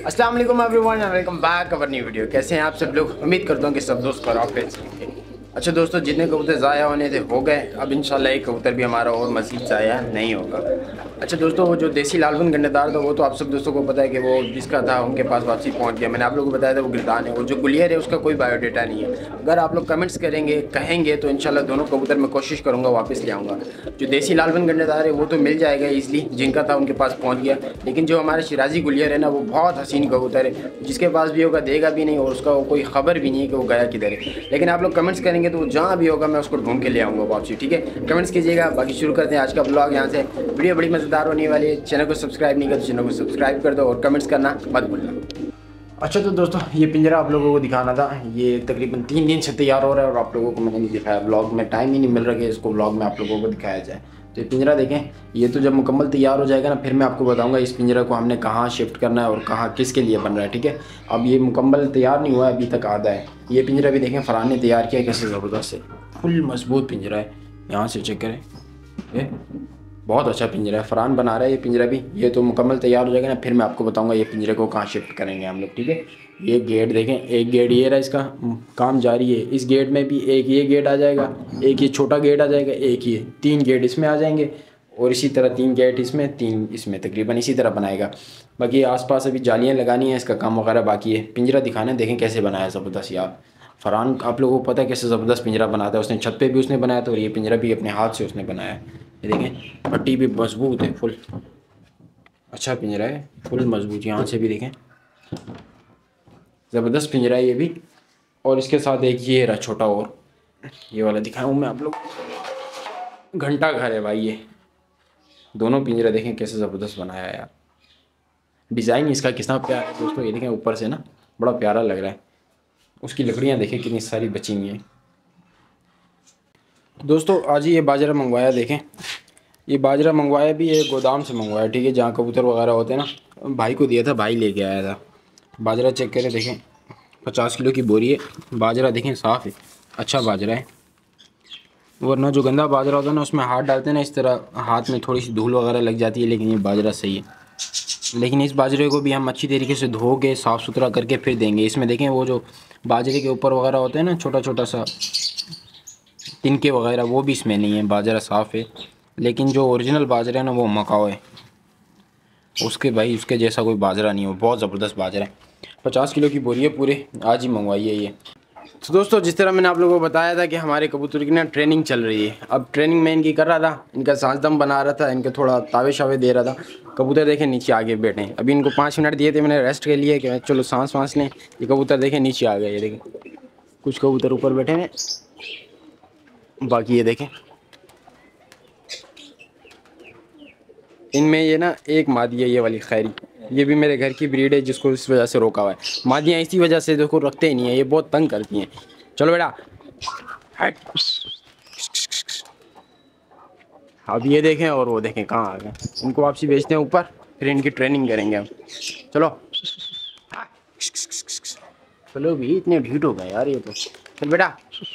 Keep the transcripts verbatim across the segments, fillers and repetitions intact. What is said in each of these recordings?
अस्सलाम वालेकुम everyone and welcome back our new video. कैसे हैं आप सब लोग? उम्मीद करता हूँ कि सब दोस्त खैरियत से होंगे। अच्छा दोस्तों, जितने कबूतर ज़ाया होने थे हो गए। अब इंशाल्लाह एक कबूतर भी हमारा और मज़ीद ज़ाया नहीं होगा। अच्छा दोस्तों, वो जो देसी लालबन गंडेदार था वो तो आप सब दोस्तों को पता है कि वो जिसका था उनके पास वापसी पहुंच गया। मैंने आप लोगों को बताया था वो गिरदान है। वो जो गुलियर है उसका कोई बायोडाटा नहीं है। अगर आप लोग कमेंट्स करेंगे कहेंगे तो इंशाल्लाह दोनों कबूतर मैं कोशिश करूँगा वापस ले आऊँगा। जो देसी लालबन गंडेदार है वो तो मिल जाएगा ईजिली, जिनका था उनके पास पहुँच गया। लेकिन जो हमारे शिराजी गुलियर है ना, वो बहुत हसीन कबूतर है, जिसके पास भी होगा देगा भी नहीं और उसका कोई खबर भी नहीं है कि वो गया किधर है। लेकिन आप लोग कमेंट्स करेंगे तो वो जहाँ भी होगा मैं उसको ढूंढ के ले आऊँगा वापसी। ठीक है, कमेंट्स कीजिएगा। बाकी शुरू करते हैं आज का ब्लॉग। यहाँ से वीडियो बड़ी मज़ेदार होने वाली है। चैनल को सब्सक्राइब नहीं कर तो चैनल को सब्सक्राइब कर दो और कमेंट्स करना मत भूलना। अच्छा तो दोस्तों, ये पिंजरा आप लोगों को दिखाना था। ये तकरीबन तीन दिन से तैयार हो रहा है और आप लोगों को मैंने नहीं दिखाया। ब्लॉग में टाइम ही नहीं मिल रहा कि इसको ब्लॉग में आप लोगों को दिखाया जाए। तो ये पिंजरा देखें, ये तो जब मुकम्मल तैयार हो जाएगा ना, फिर मैं आपको बताऊंगा इस पिंजरा को हमने कहाँ शिफ्ट करना है और कहाँ किसके लिए बन रहा है। ठीक है, अब ये मुकम्मल तैयार नहीं हुआ है, अभी तक आधा है। ये पिंजरा भी देखें फरहान ने तैयार किया है, कैसे ज़बरदस्त है, फुल मजबूत पिंजरा है। यहाँ से चेक करें, ये बहुत अच्छा पिंजरा है। फरहान बना रहा है ये पिंजरा भी। ये तो मुकम्मल तैयार हो जाएगा ना, फिर मैं आपको बताऊंगा ये पिंजरे को कहाँ शिफ्ट करेंगे हम लोग। ठीक है, ये गेट देखें, एक गेट ये रहा, इसका काम जारी है। इस गेट में भी एक ये गेट आ जाएगा, एक ये छोटा गेट आ जाएगा, एक ये, तीन गेट इसमें आ जाएंगे और इसी तरह तीन गेट इसमें, तीन इसमें, तकरीबन इसी तरह बनाएगा। बाकी आसपास अभी जालियाँ लगानी है, इसका काम वगैरह बाकी है। पिंजरा दिखाना है, देखें कैसे बनाया ज़बरदस्त यार। फरहान आप लोगों को पता है कैसे ज़बरदस्त पिंजरा बनाता है। उसने छत पे भी उसने बनाया था और ये पिंजरा भी अपने हाथ से उसने बनाया है। ये देखें, पट्टी भी मजबूत है, फुल अच्छा पिंजरा है, फुल मजबूत। यहाँ से भी देखें, ज़बरदस्त पिंजरा है ये भी। और इसके साथ एक ये रहा छोटा, और ये वाला दिखाऊँ मैं आप लोग, घंटा घर है भाई। ये दोनों पिंजरा देखें कैसे ज़बरदस्त बनाया है यार। डिज़ाइन इसका कितना प्यारा है दोस्तों, ये देखें ऊपर से ना बड़ा प्यारा लग रहा है। उसकी लकड़ियाँ देखें कितनी सारी बची हुई हैं। दोस्तों आज ही ये बाजरा मंगवाया, देखें ये बाजरा मंगवाया भी एक गोदाम से मंगवाया। ठीक है, जहाँ कबूतर वगैरह होते हैं ना, भाई को दिया था, भाई लेके आया था। बाजरा चेक करें, देखें पचास किलो की बोरी है। बाजरा देखें साफ़ है, अच्छा बाजरा है। वरना जो गंदा बाजरा होता है ना, उसमें हाथ डालते हैं ना, इस तरह हाथ में थोड़ी सी धूल वगैरह लग जाती है। लेकिन ये बाजरा सही है। लेकिन इस बाजरे को भी हम अच्छी तरीके से धो के साफ़ सुथरा करके फिर देंगे। इसमें देखें वो जो बाजरे के ऊपर वगैरह होते हैं ना, छोटा छोटा सा तिनके वगैरह, वो भी इसमें नहीं है। बाजरा साफ़ है। लेकिन जो ओरिजिनल बाजरा है ना, वो मकाओ है, उसके भाई उसके जैसा कोई बाजरा नहीं हो। बहुत ज़बरदस्त बाजरा है। पचास किलो की बोरी है पूरे, आज ही मंगवाई है ये। तो दोस्तों, जिस तरह मैंने आप लोगों को बताया था कि हमारे कबूतर की ना ट्रेनिंग चल रही है। अब ट्रेनिंग मैं इनकी कर रहा था, इनका सांस दम बना रहा था, इनके थोड़ा तावे शावे दे रहा था। कबूतर देखें नीचे आगे बैठे हैं। अभी इनको पाँच मिनट दिए थे मैंने रेस्ट के लिए कि चलो सांस वाँस लें। ये कबूतर देखें नीचे आ गए। ये देखें कुछ कबूतर ऊपर बैठे हैं, बाकी ये देखें इनमें ये ना एक मादी है, ये वाली खैरी। ये भी मेरे घर की ब्रीड है, जिसको इस वजह से रोका हुआ है। मादियाँ इसी वजह से देखो रखते ही नहीं है, ये बहुत तंग करती हैं। चलो बेटा हट। अब ये देखें और वो देखें कहाँ आ गए। इनको वापसी भेजते हैं ऊपर, फिर इनकी ट्रेनिंग करेंगे हम। चलो चलो भी, इतने ढीठ हो गए यार ये तो। चल बेटा।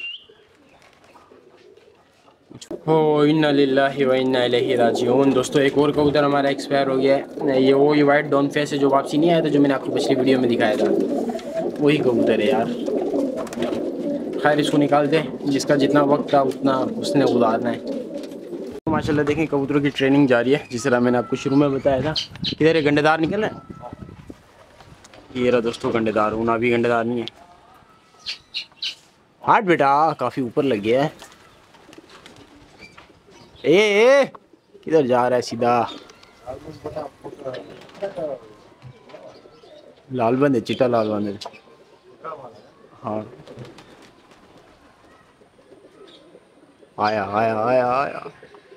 हो इन्ना लिल्लाहि व इन्ना इलैहि राजिऊन। दोस्तों एक और कबूतर हमारा एक्सपायर हो गया है। ये वो ये वाइट डॉन फेस है जो वापसी नहीं आया था, जो मैंने आपको पिछली वीडियो में दिखाया था, वही कबूतर है यार। खैर इसको निकालते हैं, जिसका जितना वक्त था उतना उसने गुजारना है। तो माशाल्लाह देखें कबूतरों की ट्रेनिंग जारी है, जिस तरह मैंने आपको शुरू में बताया था। किधर है गंडेदार निकल रहा है। ये रहा दोस्तों गंडेदार, ऊना भी गंडेदार नहीं है। हाथ बेटा काफ़ी ऊपर लग गया है। ए, ए किधर जा रहा है सीधा। लाल बंद है, चिट्टा लाल बंद है। हाँ आया आया आया आया।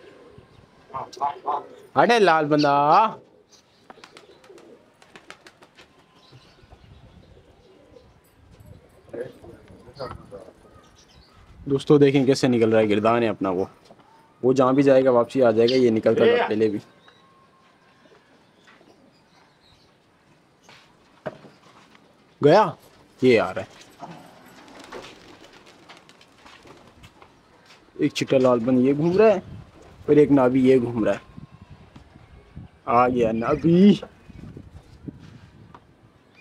अरे लाल बंदा, दोस्तों देखें कैसे निकल रहा है। गिरदान है अपना, वो वो जहाँ भी जाएगा वापसी आ जाएगा। ये निकलता था पहले भी। गया, ये आ रहा है। एक चिट्टा लाल बन ये घूम रहा है और एक नाभी ये घूम रहा है। आ गया नाभी।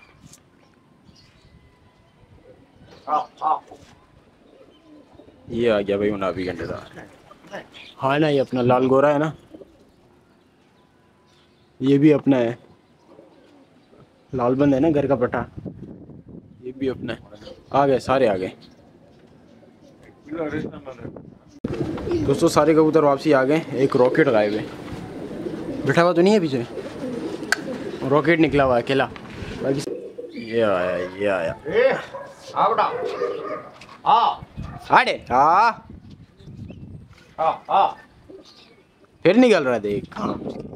ये आ गया भाई मुनाबी गंडेदार। हाँ ना, ये अपना लाल गोरा है ना, ये भी अपना है। लाल बंद है ना घर का पट्टा, ये भी अपना है। आ गए सारे, आ गए दोस्तों, सारे कबूतर वापसी आ गए। एक रॉकेट गायब है, बैठा हुआ तो नहीं है पीछे, रॉकेट निकला हुआ है अकेला। बाकी ये आया, ये आया आड़े हाँ फिर निकल रहा है, देख हाँ।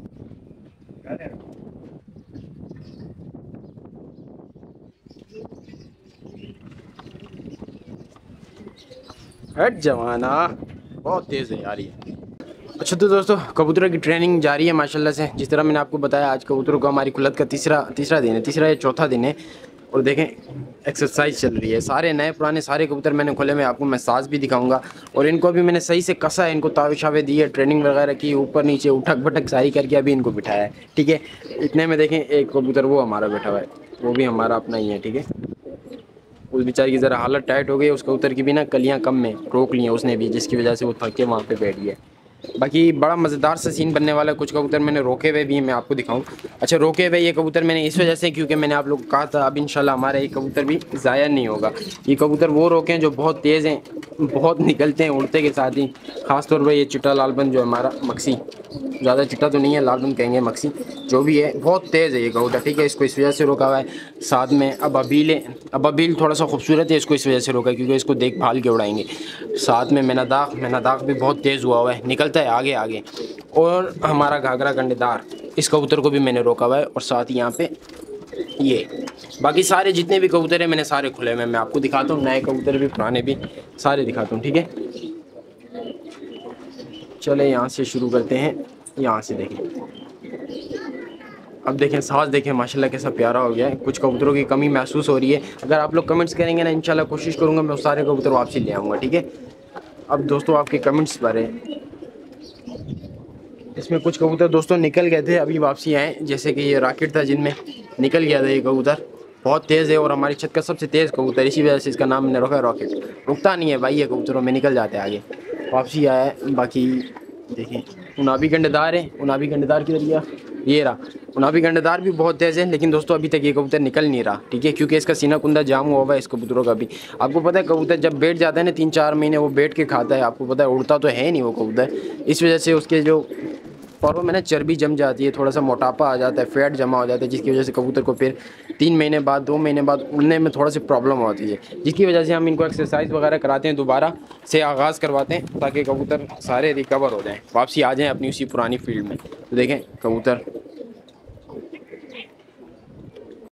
हट जवाना, बहुत तेज़ है यार ये। अच्छा तो दोस्तों, कबूतरों की ट्रेनिंग जारी है माशाल्लाह से। जिस तरह मैंने आपको बताया, आज कबूतरों को हमारी खुलत का तीसरा तीसरा दिन है, तीसरा या चौथा दिन है। और देखें एक्सरसाइज चल रही है। सारे नए पुराने सारे कबूतर मैंने खोले, मैं आपको मैसाज भी दिखाऊंगा। और इनको अभी मैंने सही से कसा है, इनको तावे शावे दी है, ट्रेनिंग वगैरह की, ऊपर नीचे उठक भटक सारी करके अभी इनको बिठाया है। ठीक है, इतने में देखें एक कबूतर वो हमारा बैठा हुआ है, वो भी हमारा अपना ही है। ठीक है, उस बेचारे की ज़रा हालत टाइट हो गई, उस कबूतर की भी ना कलियाँ कम में रोक ली हैं उसने भी, जिसकी वजह से वो थक के वहाँ पे बैठ गया। बाकी बड़ा मज़ेदार सा सीन बनने वाला है। कुछ कबूतर मैंने रोके हुए भी हैं, मैं आपको दिखाऊं। अच्छा, रोके हुए ये कबूतर मैंने इस वजह से, क्योंकि मैंने आप लोग को कहा था अब इंशाल्लाह हमारा ये कबूतर भी ज़ाया नहीं होगा। ये कबूतर वो रोके हैं जो बहुत तेज़ हैं, बहुत निकलते हैं उड़ते के साथ ही। ख़ासतौर पर ये चिट्टा लालबन जो हमारा मक्सी, ज़्यादा चिट्टा तो नहीं है, लालबन कहेंगे मक्सी, जो भी है बहुत तेज़ है ये कबूतर। ठीक है, इसको इस वजह से रोका हुआ है। साथ में अब अबील है, अब अबील थोड़ा सा खूबसूरत है, इसको इस वजह से रोका है क्योंकि इसको देखभाल के उड़ाएंगे। साथ में मैनादाक, मैनादाक भी बहुत तेज़ हुआ हुआ है, निकलता है आगे आगे। और हमारा घाघरा गंडेदार, इस कबूतर को भी मैंने रोका हुआ है। और साथ ही यहाँ पे ये बाकी सारे जितने भी कबूतर हैं मैंने सारे खुले हुए, मैं आपको दिखाता हूँ। नए कबूतर भी पुराने भी सारे दिखाता हूँ। ठीक है, चले यहाँ से शुरू करते हैं। यहाँ से देखें, अब देखें साज देखें माशाल्लाह कैसा प्यारा हो गया है। कुछ कबूतरों की कमी महसूस हो रही है, अगर आप लोग कमेंट्स करेंगे ना इंशाल्लाह कोशिश करूँगा मैं उस सारे कबूतर वापसी ले आऊँगा। ठीक है, अब दोस्तों आपके कमेंट्स बारे, इसमें कुछ कबूतर दोस्तों निकल गए थे, अभी वापसी आए। जैसे कि ये रॉकेट था जिनमें निकल गया था ये कबूतर, बहुत तेज़ है और हमारी छत का सबसे तेज़ कबूतर, इसी वजह से इसका नाम मैंने रखा है रॉकेट। रुकता नहीं है भाई ये कबूतरों में, निकल जाते हैं आगे, वापसी आया है। बाकी देखें उनाबी गंडेदार है, उनाबी गंडेदार की तरीका ये रहा। उनाबी गंडेदार भी बहुत तेज़ है, लेकिन दोस्तों अभी तक ये कबूतर निकल नहीं रहा। ठीक है, क्योंकि इसका सीना कुंदा जाम हुआ हुआ है इस कबूतरों का भी। आपको पता है कबूतर जब बैठ जाता है ना तीन चार महीने, वो बैठ के खाता है। आपको पता है उड़ता तो है नहीं वो कबूतर, इस वजह से उसके जो पैरों में ना चर्बी जम जाती है, थोड़ा सा मोटापा आ जाता है, फैट जमा हो जाता है, जिसकी वजह से कबूतर को फिर तीन महीने बाद दो महीने बाद उड़ने में थोड़ा सी प्रॉब्लम होती है। जिसकी वजह से हम इनको एक्सरसाइज वगैरह कराते हैं, दोबारा से आगाज़ करवाते हैं ताकि कबूतर सारे रिकवर हो जाएं, वापसी आ जाएं अपनी उसी पुरानी फील्ड में। तो देखें कबूतर